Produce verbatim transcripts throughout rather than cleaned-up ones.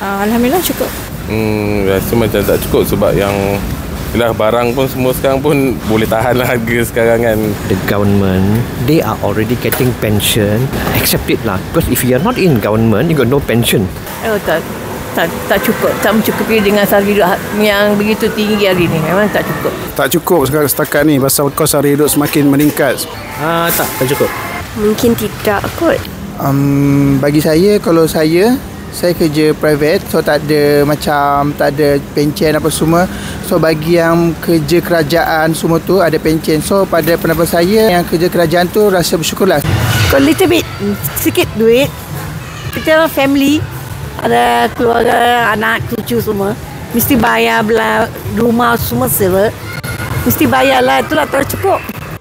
Uh, Alhamdulillah cukup. Hmm, rasa macam tak cukup sebab yang yalah, barang pun semua sekarang pun boleh tahan lah harga sekarang kan. The government, they are already getting pension. Accept it lah. Because if you are not in government, you got no pension. Oh, tak, tak, tak cukup. Tak mencukupi dengan sara hidup yang begitu tinggi hari ni. Memang tak cukup. Tak cukup sekarang setakat ni pasal kos sara hidup semakin meningkat. Ah, tak, tak cukup. Mungkin tidak kot. Um, bagi saya, kalau saya saya kerja private, so tak ada macam tak ada pencen apa semua. So bagi yang kerja kerajaan semua tu ada pencen. So pada pendapat saya, yang kerja kerajaan tu rasa bersyukurlah. Kalau little bit sikit duit, kita family, ada keluarga, anak, cucu semua, mesti bayar belah rumah semua sewa, mesti bayarlah, itulah tak cukup.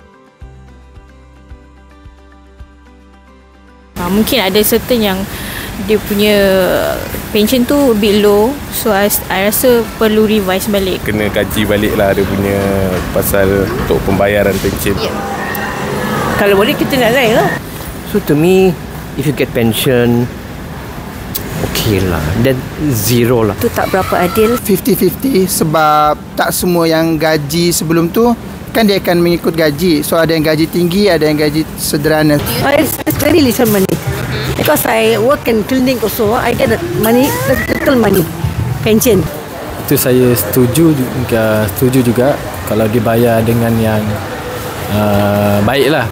Mungkin ada certain yang dia punya pension tu a bit low, so I, I rasa perlu revise balik. Kena kaji balik lah dia punya pasal untuk pembayaran pension. Yeah. Kalau boleh kita nak naik lah. So to me, if you get pension, okay lah. Then zero lah. Itu tak berapa adil. fifty fifty sebab tak semua yang gaji sebelum tu kan dia akan mengikut gaji. So ada yang gaji tinggi, ada yang gaji sederhana. I very little money. Because I work in clinic also, I get money, little money, pension. Itu saya setuju juga, setuju juga kalau dibayar dengan yang uh, baiklah.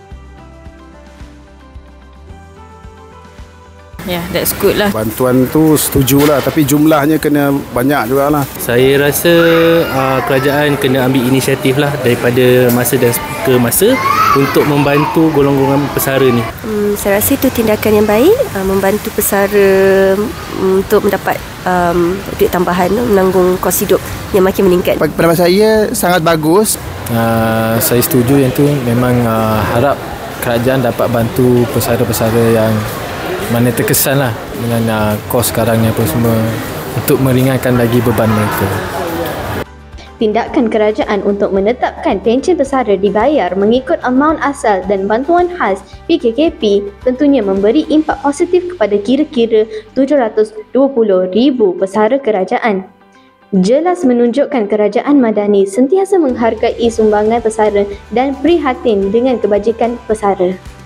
Yeah, that's good lah. Bantuan tu setujulah, tapi jumlahnya kena banyak jugalah. Saya rasa uh, kerajaan kena ambil inisiatif lah daripada masa dan ke masa untuk membantu golongan-golongan pesara ni. Hmm, saya rasa itu tindakan yang baik, uh, membantu pesara um, untuk mendapat um, duit tambahan, menanggung kos hidup yang makin meningkat. Pendapat saya sangat bagus. Uh, saya setuju yang tu, memang uh, harap kerajaan dapat bantu pesara-pesara yang mana terkesan lah dengan uh, kos sekarang ni apa semua untuk meringankan lagi beban mereka. Tindakan kerajaan untuk menetapkan pencen pesara dibayar mengikut amaun asal dan bantuan khas P K K P tentunya memberi impak positif kepada kira-kira tujuh ratus dua puluh ribu pesara kerajaan. Jelas menunjukkan kerajaan Madani sentiasa menghargai sumbangan pesara dan prihatin dengan kebajikan pesara.